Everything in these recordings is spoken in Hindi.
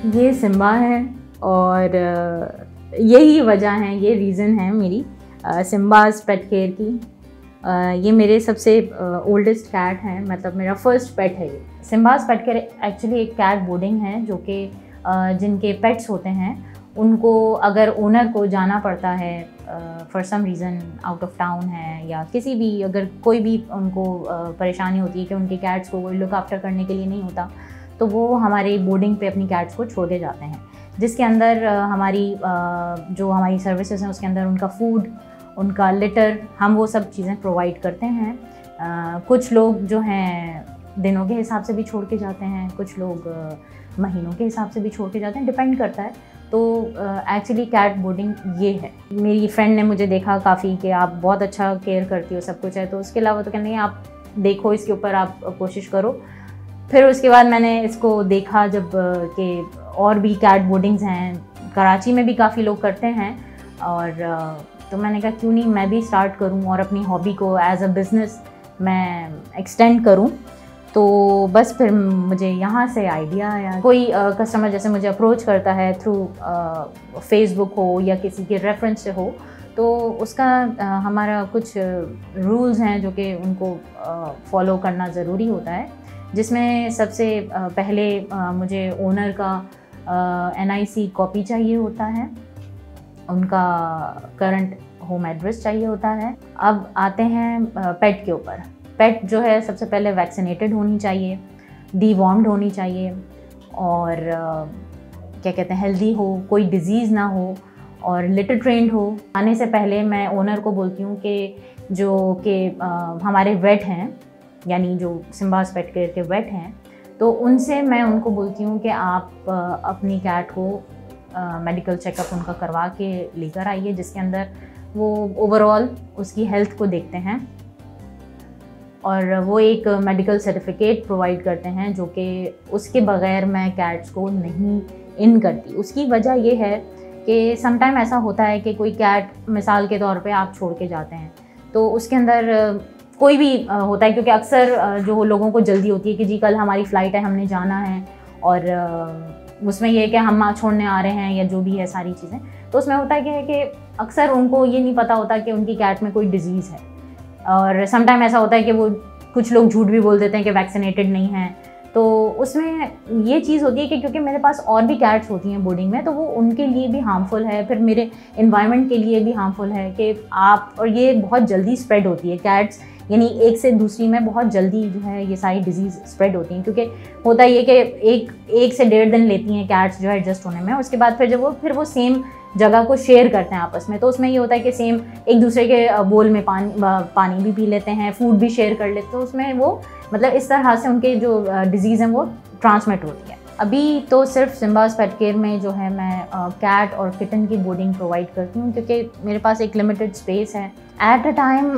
ये सिम्बा है और यही वजह है, ये रीज़न है मेरी सिम्बाज़ पेट केयर की। ये मेरे सबसे ओल्डेस्ट कैट हैं, मतलब मेरा फर्स्ट पेट है ये। सिम्बाज़ पेट केयर एक्चुअली एक कैट बोर्डिंग है जो कि जिनके पेट्स होते हैं उनको अगर ओनर को जाना पड़ता है for some reason, out of town है या किसी भी, अगर कोई भी उनको परेशानी होती है कि उनके कैट्स को कोई लुक आफ्टर करने के लिए नहीं होता, तो वो हमारे बोर्डिंग पे अपनी कैट्स को छोड़ के जाते हैं, जिसके अंदर जो हमारी सर्विसेज हैं उसके अंदर उनका फूड, उनका लिटर, हम वो सब चीज़ें प्रोवाइड करते हैं। कुछ लोग जो हैं दिनों के हिसाब से भी छोड़ के जाते हैं, कुछ लोग महीनों के हिसाब से भी छोड़ के जाते हैं, डिपेंड करता है। तो एक्चुअली कैट बोर्डिंग ये है। मेरी फ्रेंड ने मुझे देखा काफ़ी कि आप बहुत अच्छा केयर करती हो, सब कुछ है, तो उसके अलावा तो कहने नहीं, आप देखो इसके ऊपर, आप कोशिश करो। फिर उसके बाद मैंने इसको देखा जब कि और भी कैट बोर्डिंग्स हैं, कराची में भी काफ़ी लोग करते हैं, और तो मैंने कहा क्यों नहीं मैं भी स्टार्ट करूं और अपनी हॉबी को एज अ बिज़नेस मैं एक्सटेंड करूं। तो बस फिर मुझे यहाँ से आइडिया आया। कोई कस्टमर जैसे मुझे अप्रोच करता है थ्रू फेसबुक हो या किसी के रेफरेंस से हो, तो उसका हमारा कुछ रूल्स हैं जो कि उनको फॉलो करना ज़रूरी होता है, जिसमें सबसे पहले मुझे ओनर का NIC कॉपी चाहिए होता है, उनका करंट होम एड्रेस चाहिए होता है। अब आते हैं पेट के ऊपर। पेट जो है सबसे पहले वैक्सीनेटेड होनी चाहिए, डीवॉर्म्ड होनी चाहिए, और क्या कहते हैं, हेल्दी हो, कोई डिज़ीज़ ना हो, और लिटर ट्रेंड हो। आने से पहले मैं ओनर को बोलती हूँ कि हमारे वेट हैं, यानी जो सिम्बाज़ पेट केयर के वेट हैं, तो उनसे मैं उनको बोलती हूँ कि आप अपनी कैट को मेडिकल चेकअप उनका करवा के लेकर आइए, जिसके अंदर वो ओवरऑल उसकी हेल्थ को देखते हैं, और वो एक मेडिकल सर्टिफिकेट प्रोवाइड करते हैं जो कि उसके बगैर मैं कैट्स को नहीं इन करती। उसकी वजह ये है कि समटाइम ऐसा होता है कि कोई कैट मिसाल के तौर पे आप छोड़ के जाते हैं, तो उसके अंदर कोई भी होता है, क्योंकि अक्सर जो लोगों को जल्दी होती है कि जी कल हमारी फ़्लाइट है, हमने जाना है, और उसमें यह है कि हम छोड़ने आ रहे हैं या जो भी है सारी चीज़ें, तो उसमें होता है कि अक्सर उनको ये नहीं पता होता कि उनकी कैट में कोई डिज़ीज़ है, और समटाइम ऐसा होता है कि वो कुछ लोग झूठ भी बोल देते हैं कि वैक्सीनेटेड नहीं हैं। तो उसमें ये चीज़ होती है कि क्योंकि मेरे पास और भी कैट्स होती हैं बोर्डिंग में, तो वो उनके लिए भी हार्मफुल है, फिर मेरे इन्वायरमेंट के लिए भी हार्मफुल है कि आप, और ये बहुत जल्दी स्प्रेड होती है कैट्स, यानी एक से दूसरी में बहुत जल्दी जो है ये सारी डिजीज़ स्प्रेड होती हैं, क्योंकि होता ये कि एक से 1.5 दिन लेती हैं कैट्स जो है एडजस्ट होने में। उसके बाद फिर जब वो सेम जगह को शेयर करते हैं आपस में, तो उसमें ये होता है कि सेम एक दूसरे के बोल में पानी भी पी लेते हैं, फूड भी शेयर कर लेते हैं, तो उसमें वो मतलब इस तरह से उनके जो डिजीज़ हैं वो ट्रांसमिट होती है। अभी तो सिर्फ सिम्बाज़ पेट केयर में जो है मैं कैट और किटन की बोर्डिंग प्रोवाइड करती हूँ, क्योंकि मेरे पास एक लिमिटेड स्पेस है। एट अ टाइम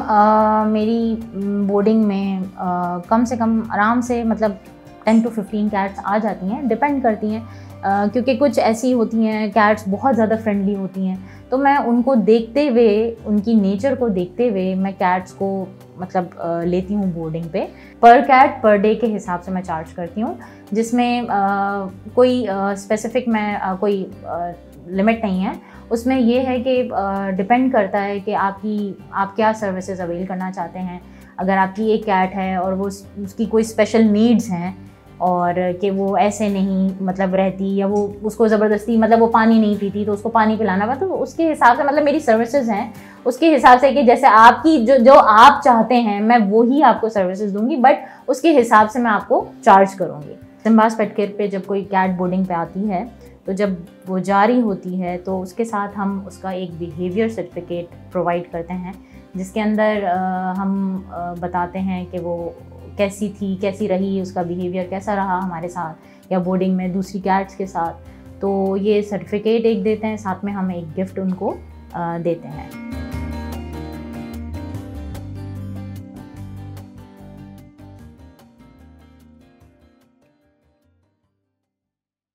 मेरी बोर्डिंग में कम से कम आराम से मतलब 10 to 15 कैट्स आ जाती हैं, डिपेंड करती हैं, क्योंकि कुछ ऐसी होती हैं कैट्स बहुत ज़्यादा फ्रेंडली होती हैं, तो मैं उनको देखते हुए, उनकी नेचर को देखते हुए मैं कैट्स को मतलब लेती हूँ बोर्डिंग पे। पर कैट पर डे के हिसाब से मैं चार्ज करती हूँ, जिसमें कोई स्पेसिफिक मैं कोई लिमिट नहीं है। उसमें ये है कि डिपेंड करता है कि आप क्या सर्विसेज अवेल करना चाहते हैं। अगर आपकी एक कैट है और वो उसकी कोई स्पेशल नीड्स हैं, और कि वो ऐसे नहीं मतलब रहती, या वो उसको ज़बरदस्ती मतलब वो पानी नहीं पीती तो उसको पानी पिलाना पड़ा, तो उसके हिसाब से मतलब मेरी सर्विसेज हैं उसके हिसाब से कि जैसे आपकी जो आप चाहते हैं मैं वो ही आपको सर्विसेज दूंगी, बट उसके हिसाब से मैं आपको चार्ज करूँगी। सिम्बाज़ पेट केयर पे जब कोई कैट बोर्डिंग पे आती है, तो जब वो जा रही होती है तो उसके साथ हम उसका एक बिहेवियर सर्टिफिकेट प्रोवाइड करते हैं, जिसके अंदर हम बताते हैं कि वो कैसी थी, कैसी रही, उसका बिहेवियर कैसा रहा हमारे साथ या बोर्डिंग में दूसरी कैट्स के साथ। तो ये सर्टिफिकेट एक देते हैं, साथ में हम एक गिफ्ट उनको देते हैं।